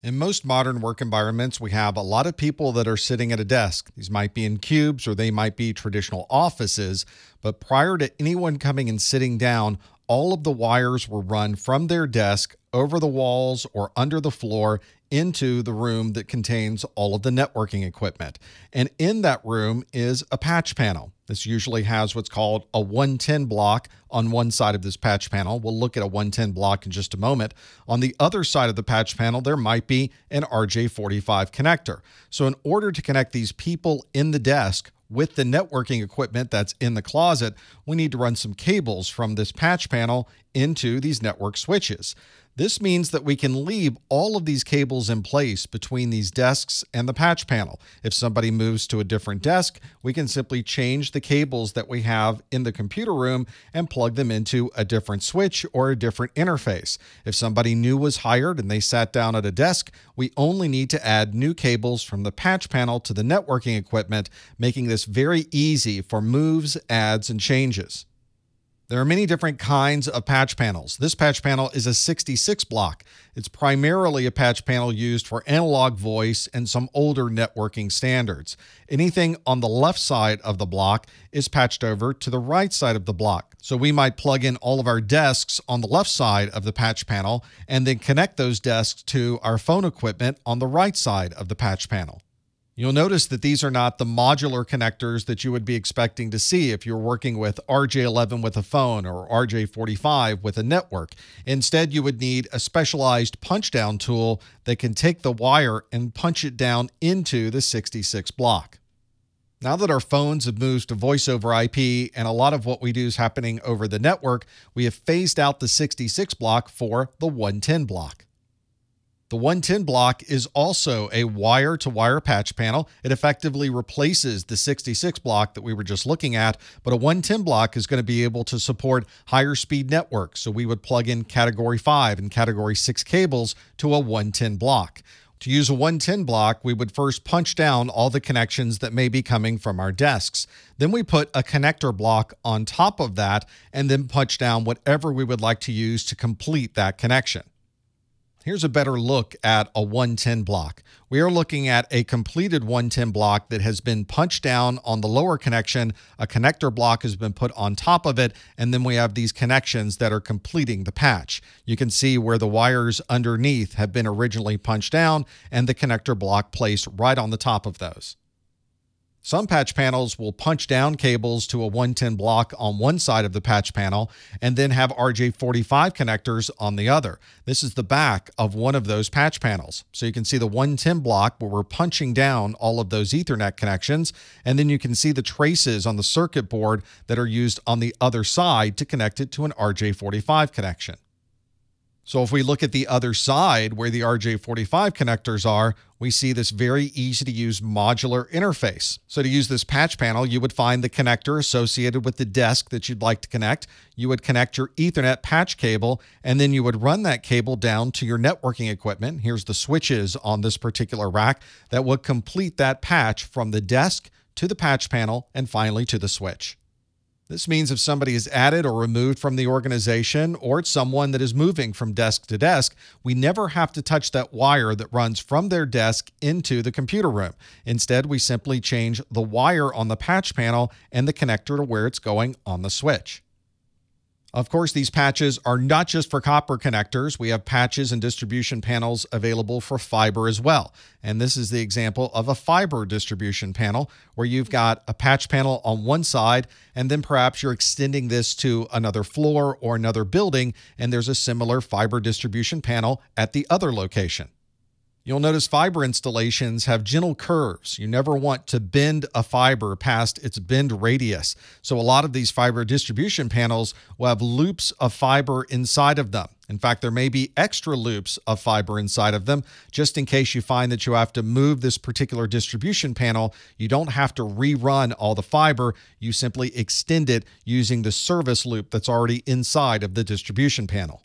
In most modern work environments, we have a lot of people that are sitting at a desk. These might be in cubes or they might be traditional offices. But prior to anyone coming and sitting down, all of the wires were run from their desk over the walls or under the floor into the room that contains all of the networking equipment. And in that room is a patch panel. This usually has what's called a 110 block on one side of this patch panel. We'll look at a 110 block in just a moment. On the other side of the patch panel, there might be an RJ45 connector. So in order to connect these people in the desk with the networking equipment that's in the closet, we need to run some cables from this patch panel into these network switches. This means that we can leave all of these cables in place between these desks and the patch panel. If somebody moves to a different desk, we can simply change the cables that we have in the computer room and plug them into a different switch or a different interface. If somebody new was hired and they sat down at a desk, we only need to add new cables from the patch panel to the networking equipment, making this very easy for moves, adds, and changes. There are many different kinds of patch panels. This patch panel is a 66 block. It's primarily a patch panel used for analog voice and some older networking standards. Anything on the left side of the block is patched over to the right side of the block. So we might plug in all of our desks on the left side of the patch panel and then connect those desks to our phone equipment on the right side of the patch panel. You'll notice that these are not the modular connectors that you would be expecting to see if you're working with RJ11 with a phone or RJ45 with a network. Instead, you would need a specialized punch-down tool that can take the wire and punch it down into the 66 block. Now that our phones have moved to voice over IP and a lot of what we do is happening over the network, we have phased out the 66 block for the 110 block. The 110 block is also a wire-to-wire patch panel. It effectively replaces the 66 block that we were just looking at, but a 110 block is going to be able to support higher speed networks. So we would plug in Category 5 and Category 6 cables to a 110 block. To use a 110 block, we would first punch down all the connections that may be coming from our desks. Then we put a connector block on top of that and then punch down whatever we would like to use to complete that connection. Here's a better look at a 110 block. We are looking at a completed 110 block that has been punched down on the lower connection. A connector block has been put on top of it, and then we have these connections that are completing the patch. You can see where the wires underneath have been originally punched down and the connector block placed right on the top of those. Some patch panels will punch down cables to a 110 block on one side of the patch panel and then have RJ45 connectors on the other. This is the back of one of those patch panels. So you can see the 110 block where we're punching down all of those Ethernet connections, and then you can see the traces on the circuit board that are used on the other side to connect it to an RJ45 connection. So if we look at the other side where the RJ45 connectors are, we see this very easy to use modular interface. So to use this patch panel, you would find the connector associated with the desk that you'd like to connect. You would connect your Ethernet patch cable, and then you would run that cable down to your networking equipment. Here's the switches on this particular rack that would complete that patch from the desk to the patch panel and finally to the switch. This means if somebody is added or removed from the organization, or it's someone that is moving from desk to desk, we never have to touch that wire that runs from their desk into the computer room. Instead, we simply change the wire on the patch panel and the connector to where it's going on the switch. Of course, these patches are not just for copper connectors. We have patches and distribution panels available for fiber as well. And this is the example of a fiber distribution panel where you've got a patch panel on one side, and then perhaps you're extending this to another floor or another building, and there's a similar fiber distribution panel at the other location. You'll notice fiber installations have gentle curves. You never want to bend a fiber past its bend radius. So a lot of these fiber distribution panels will have loops of fiber inside of them. In fact, there may be extra loops of fiber inside of them, just in case you find that you have to move this particular distribution panel. You don't have to rerun all the fiber. You simply extend it using the service loop that's already inside of the distribution panel.